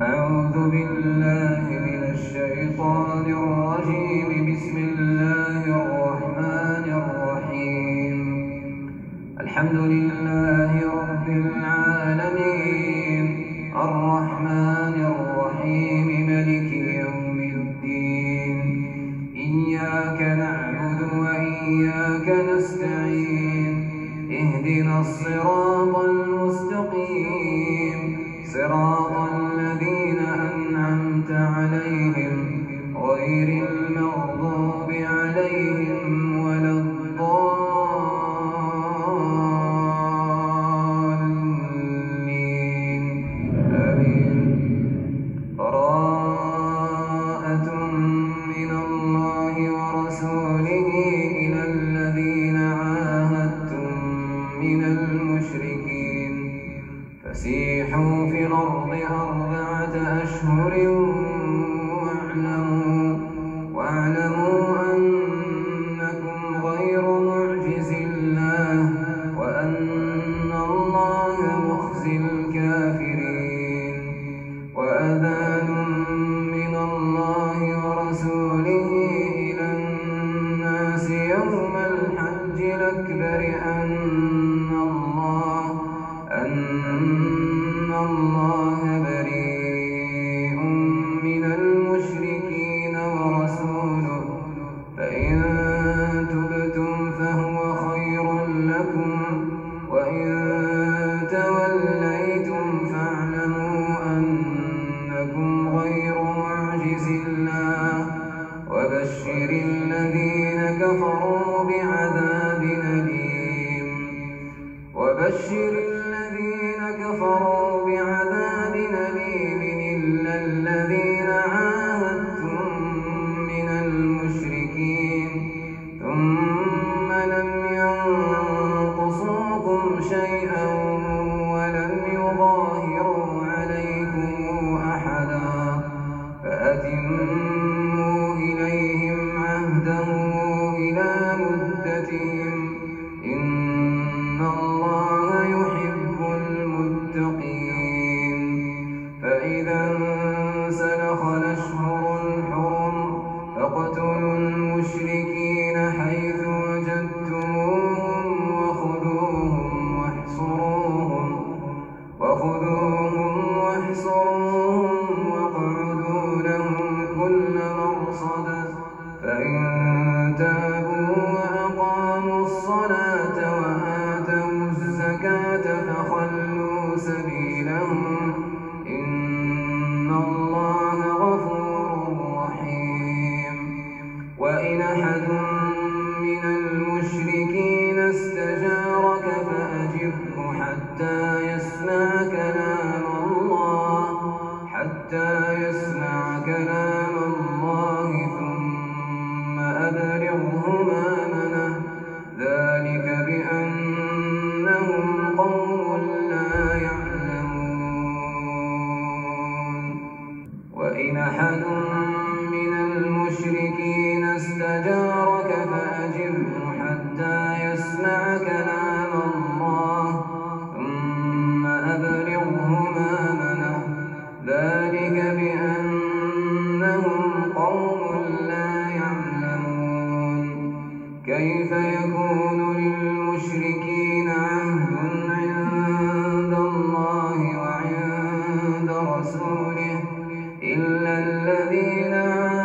أعوذ بالله من الشيطان الرجيم. بسم الله الرحمن الرحيم. الحمد لله رب العالمين، الرحمن الرحيم، ملك يوم الدين. إياك نعبد وإياك نستعين. اهدنا الصراط المستقيم، صراط الذين أنعمت عليهم غير المغضوب عليهم ولا الضالين. آمين. براءة من الله ورسوله إلى الذين عاهدتم من المشركين فسيحوا في الأرض 4 أشهر واعلموا أنكم غير معجز الله وأن الله مخزي الكافرين. وأذان من الله ورسوله إلى الناس يوم الحج الأكبر أن الله بريء من المشركين ورسوله، فإن تبتم فهو خير لكم، وإن توليتم فاعلموا أنكم غير معجز الله. وبشر الذين كفروا بعذاب أليم. إلا الذين عاهدتم من المشركين ثم لم ينقصوكم شيئا ولم يظاهروا عليكم أحدا فأتموا إليهم عهدهم إلى مدتهم، إن الله يحب المتقين. فإذا انسلخ الأشهر الحرم فاقتلوا المشركين حيث وجدتموهم وخذوهم واحصروهم واقعدوا لهم كل مرصد. فإن تابوا وأقاموا الصلاة وآتوا الزكاة فخلوا سبيلهم، إن الله غفور رحيم. وإن أحد من المشركين استجارك فأجره حتى يسمع كلام الله ثم أبلغه مأمنه، ذلك بأنهم قوم لا يعلمون. وإن أحد من المشركين استجارك فأجره حتى يسمع كلام الله ثم أبلغه مأمنه، ذلك بأنهم قوم لا يعلمون. كيف يكون للمشركين عهد عند الله وعند رسوله إلا الذين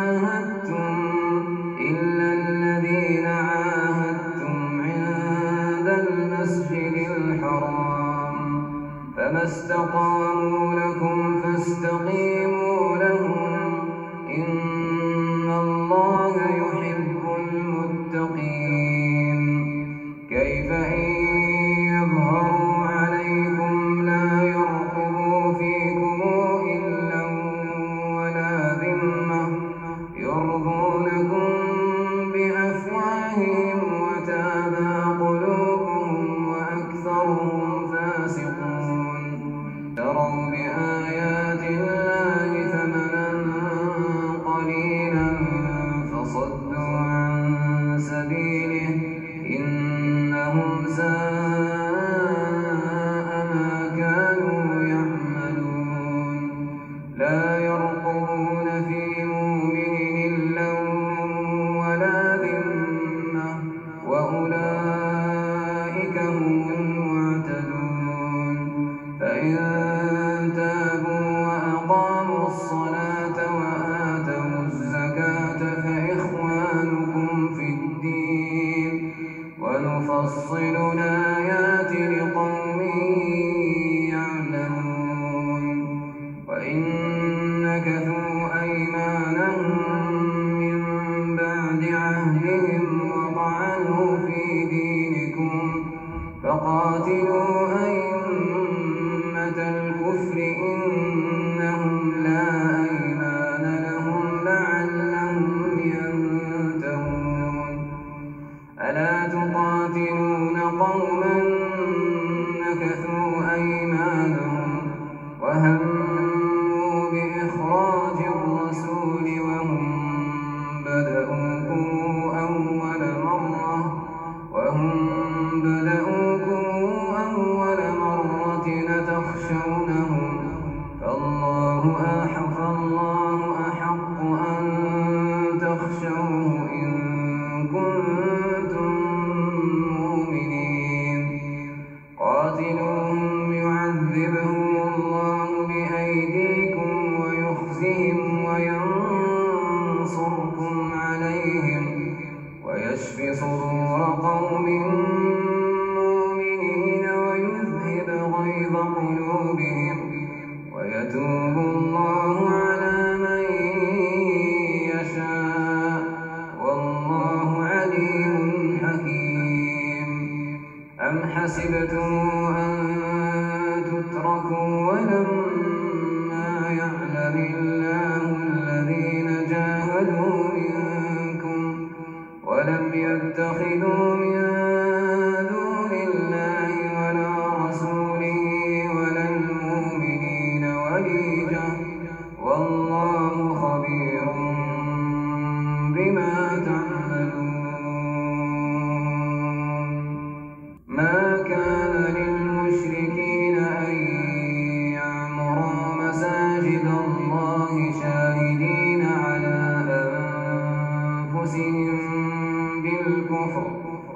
عاهدتم عند المسجد الحرام، فما استقاموا لكم فاستقيموا لهم، إن الله يحب المتقين. كيف إن يظهروا عليكم لا يرقبوا فيكم إلا ولا ذمة، يرضونكم بأفواههم وتابى قلوبهم وأكثرهم فاسقون. اشتروا بآيات لا يرقبون في مؤمن إلا ولا ذمة وأولئك هم المعتدون. فإن تابوا وأقاموا الصلاة وآتوا الزكاة فإخوانكم في الدين ونفصل الآيات لقوم يعلمون. وإن نكثوا أيمانهم من بعد عهدهم وطعنوا في دينكم فقاتلوا أئمة الكفر إنهم لا أيمان لهم لعلهم ينتهون. ألا تقاتلون قوما نكثوا أيمانهم وهموا بإخراج الرسول وهم بدؤوكم أول مرة تخشونهم فالله أحق أن تخشوه إن كنتم مؤمنين. قاتلوهم يعذبهم الله بأيديكم ويخزهم وينصركم عليهم ويشف صدور قوم مؤمنين ويذهب غيظ قلوبهم ويتوب الله على من يشاء والله عليم حكيم. أم حسبتم أن تتركوا ولما يعلم الله الذين جاهدوا منكم ولم يتخذوا من دون الله ولا رسوله ولا المؤمنين وليجة والله خبير بما تعملون. ما كان للمشركين أن يعمروا مساجد الله شاهدين على أنفسهم بالكفر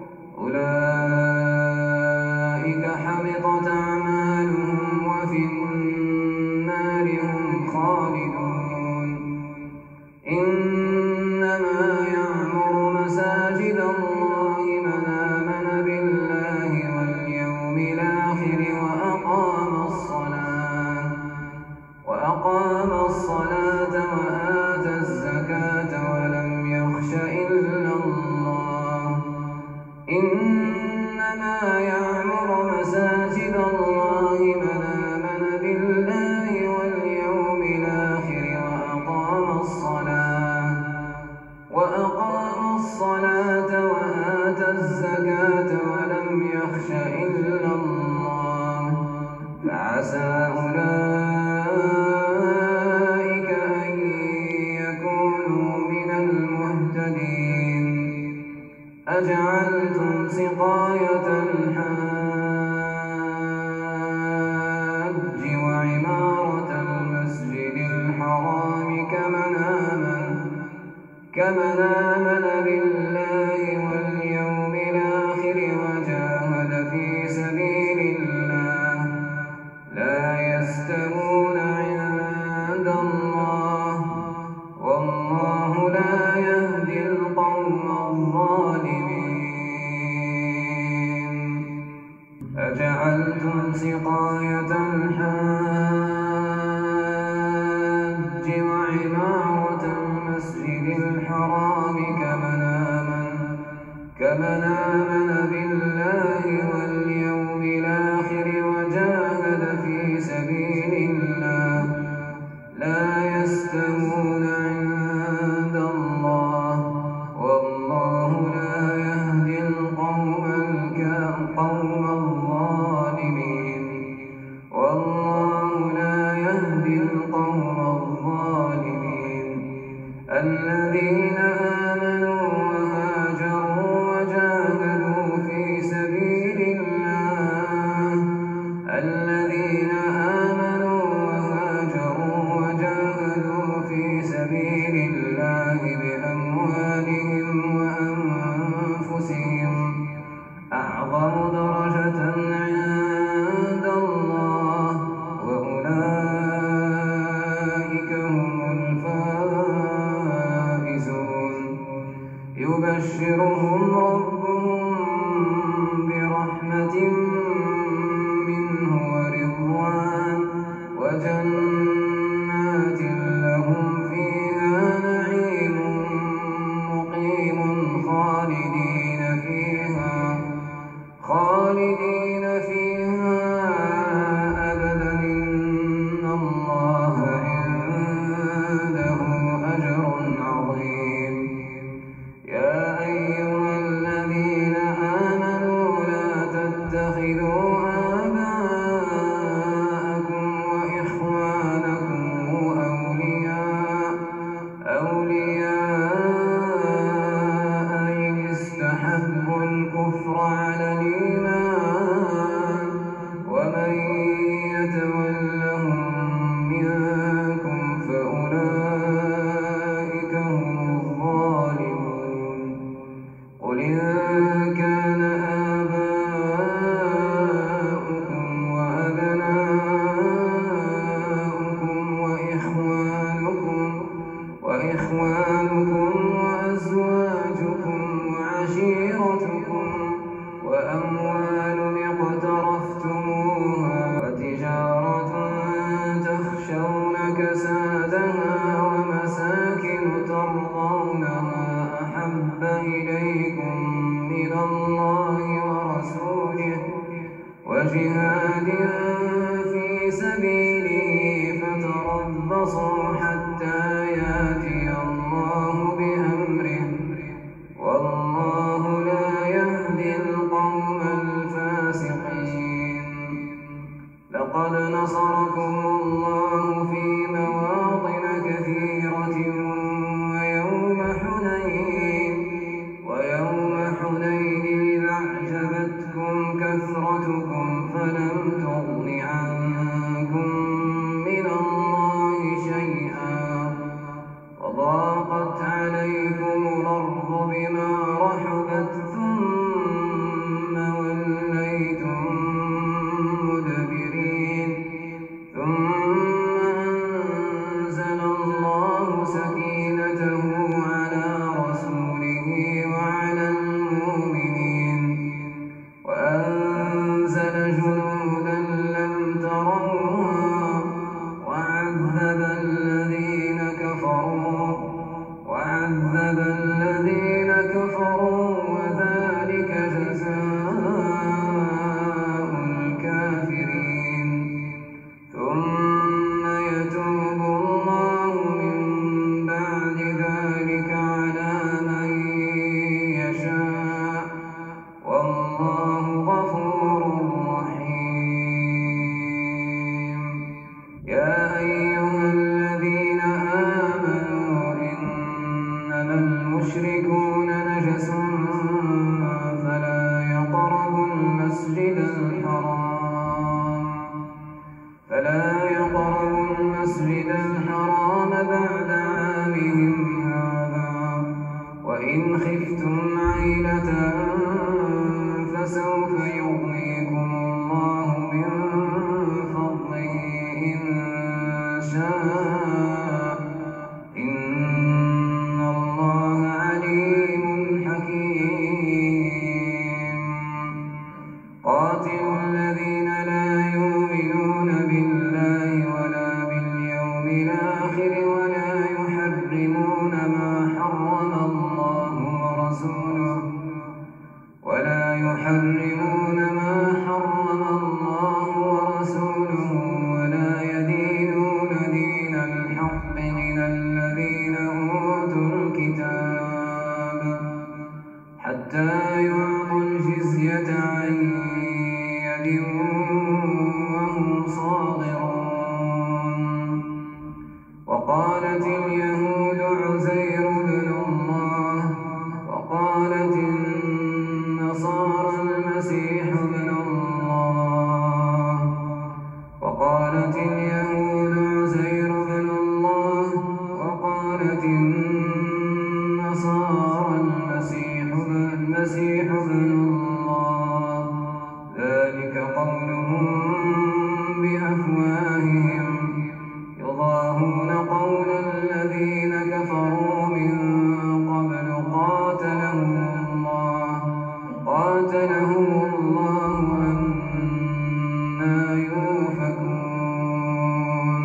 أولئك حبطت أعمالهم وفي النار هم خالدون. إنما يعمر مساجد الله من آمن بالله واليوم الآخر وأقام الصلاة وآتى الزكاة ولم يخش إلا الله. إنما يعمر مساجد الله من آمن بالله واليوم الآخر وأقام الصلاة وآتى الزكاة ولم يخش إلا الله فعسى أولئك أن يكونوا من المهتدين. أجعلتم سقاية الحاج وعمارة المسجد الحرام كمن آمن بالله واليوم الآخر وجاهد في سبيل الله لا يستوون عند الله والله لا يهدي القوم الظالمين. أجعلتم سقاية الحاج وعمارة المسجد الحرام كمن آمن بالله واليوم الآخر وجاهد في سبيل الله لا يستوون عند الله والله لا يهدي القوم الظالمين. والله لا يهدي القوم الظالمين. الذين آمنوا وهاجروا وجاهدوا وإخوانكم وأزواجكم وعشيرتكم وأموال اقترفتموها وتجارة تخشون كسادها ومساكن ترضونها أحب إليكم من الله ورسوله وجهاد في سبيله فتربصوا حتى يأتي الله بأمره والله لا يهدي القوم الفاسقين. لقد نصركم الله في مواطن كثيرة ويوم حنين إذ أعجبتكم كثرتكم فلم تغن عنكم من الله شيئا وضاقت عليكم الأرض بما رحبت ثم وليتم مدبرين ثم أنزل الله سكينته على رسوله وعلى المؤمنين وأنزل جنودا لم تروها وعذب الذين كفروا وذلك جزاء الكافرين. ثم يتوب الله من بعد ذلك على من يشاء والله غفور رحيم. يا أيها الذين آمنوا إنما المشركون نجس فلا يقربوا المسجد الحرام بعد عامهم هذا وإن خفتم عيلة فسوف يغنيكم الله من فضله إن شاء إن الله عليم حكيم. قاتلوا الذين لا يؤمنون بالله ولا باليوم الآخر ولا يحرمون ما حرم الله ورسوله ولا يدينون دين الحق من الذين أوتوا الكتاب حتى يعطوا الجزية عن يد وهم صاغرون. وقالت اليهود عزير بن الله وقالت النصارى المسيح ابن الله. وقالت اليهود عزير بن الله وقالت النصارى المسيح ابن الله ذلك قولهم بأفواههم يضاهون قول الذين كفروا من قبل قاتلهم الله أنى يؤفكون.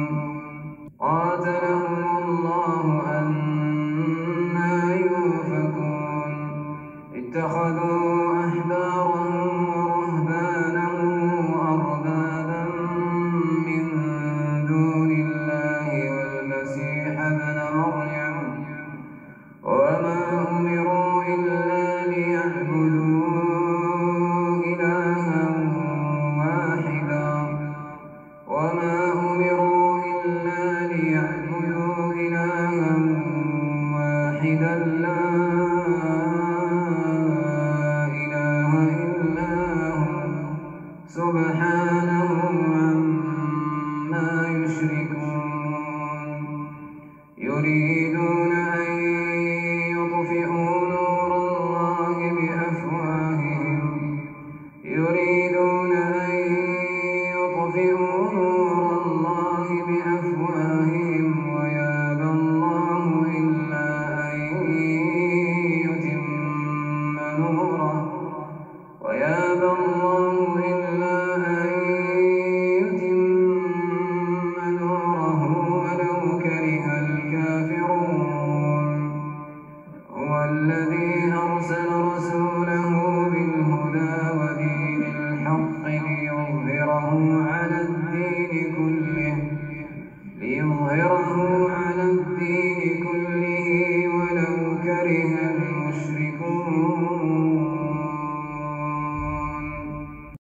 اتخذوا أحبارهم ورهبانهم أربابا من دون الله والمسيح ابن مريم وما أمروا إلا ليعبدوا إلها واحدا لا إله إلا هو سبحانه عما يشركون. يريدون أن يطفئوا نور الله بأفواههم ويابى الله إلا الدين كله ولو كره المشركون